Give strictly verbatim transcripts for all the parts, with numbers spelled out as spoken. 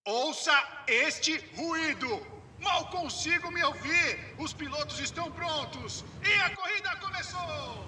Ouça este ruído! Mal consigo me ouvir! Os pilotos estão prontos! E a corrida começou!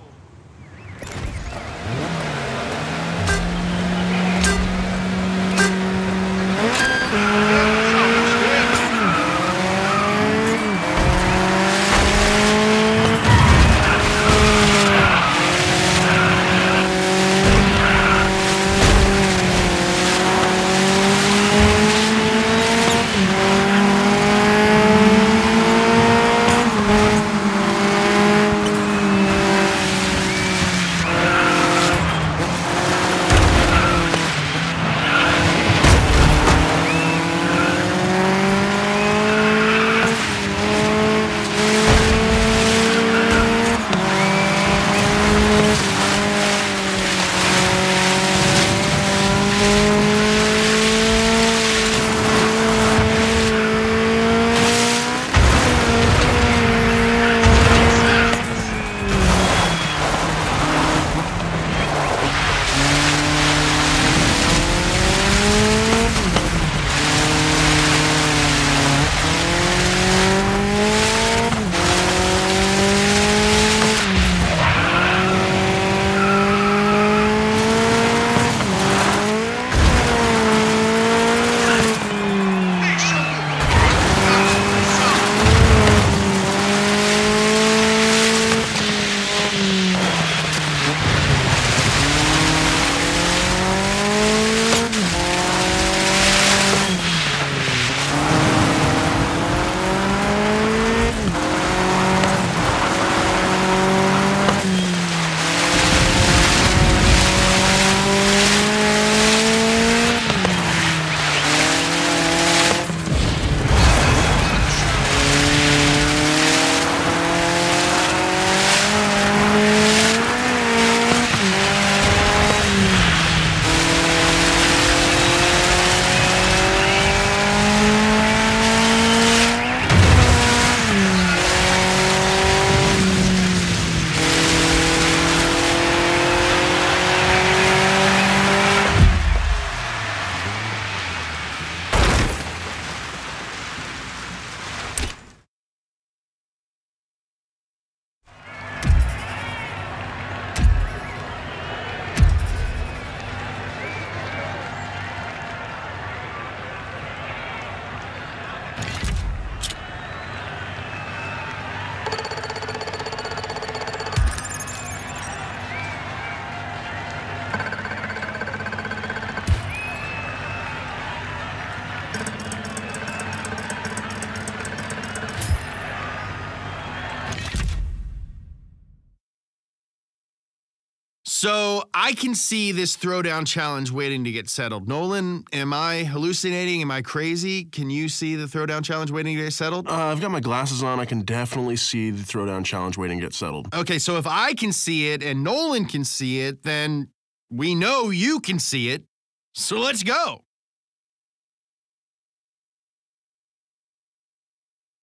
So I can see this throwdown challenge waiting to get settled. Nolan, am I hallucinating? Am I crazy? Can you see the throwdown challenge waiting to get settled? Uh, I've got my glasses on. I can definitely see the throwdown challenge waiting to get settled. Okay, so if I can see it and Nolan can see it, then we know you can see it. So let's go.